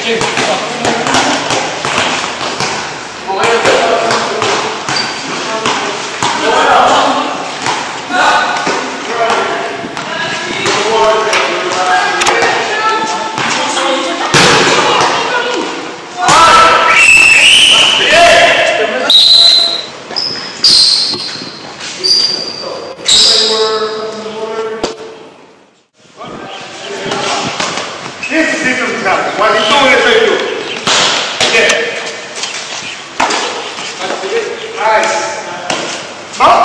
While he's doing it, they do it. Yeah. Nice. Up.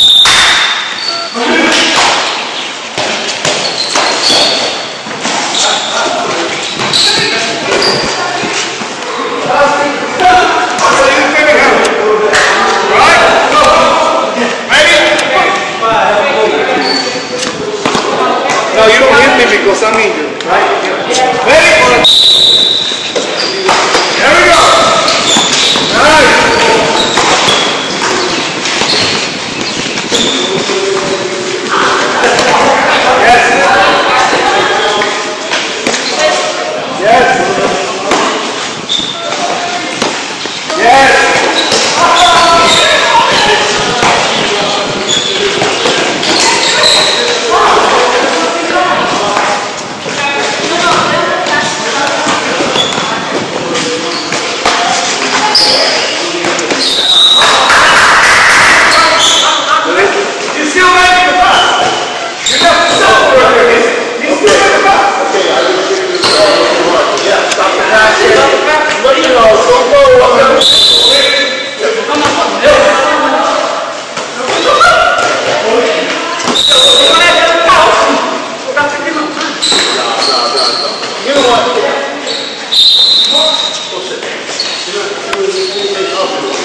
No, you don't hit me because I'm injured, right? Ready? There we go. Nice. Yes. Yes. Yes. You know what?